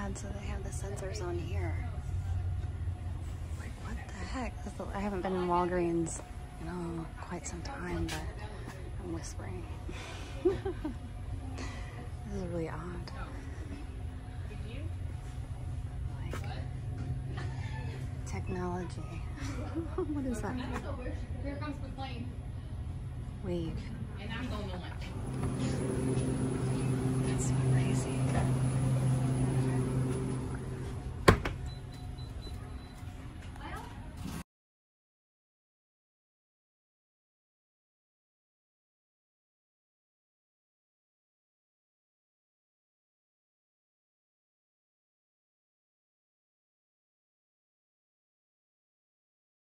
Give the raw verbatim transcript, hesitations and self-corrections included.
bad, so they have the sensors on here. Like, what the heck? I haven't been in Walgreens in oh, quite some time, but I'm whispering. This is really odd. Like, technology. What is that? Here comes the plane. Wave. And I'm going to lunch.